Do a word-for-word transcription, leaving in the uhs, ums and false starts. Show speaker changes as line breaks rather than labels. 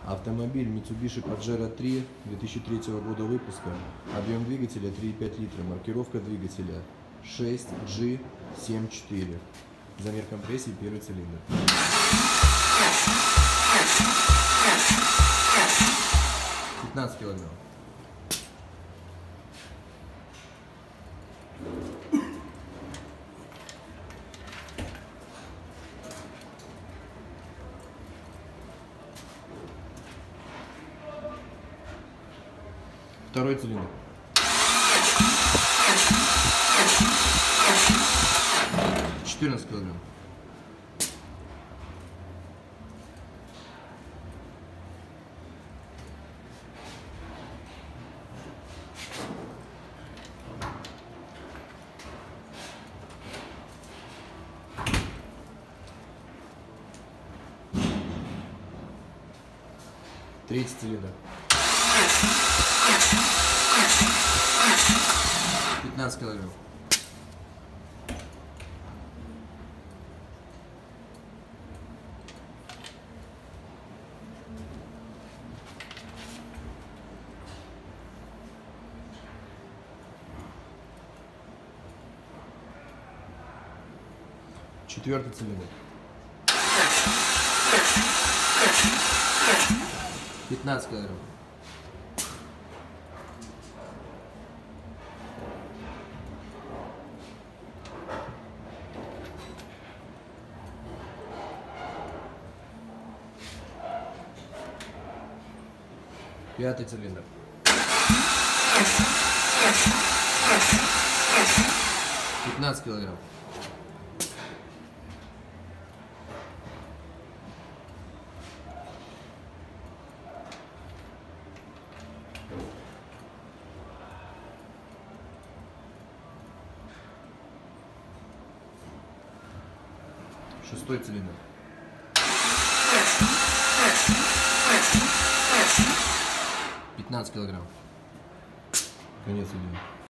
Автомобиль Mitsubishi Pajero три две тысячи третьего года выпуска. Объем двигателя три и пять литра. Маркировка двигателя шесть джи семь четыре. Замер компрессии первый цилиндр. пятнадцать килограмм. Второй цилиндр. четырнадцать килограмм. Третий цилиндр. пятнадцать килограмм. Четвертый цилиндр. пятнадцать килограмм. Пятый цилиндр. пятнадцать килограмм. Шестой цилиндр. пятнадцать килограмм. Конец видео.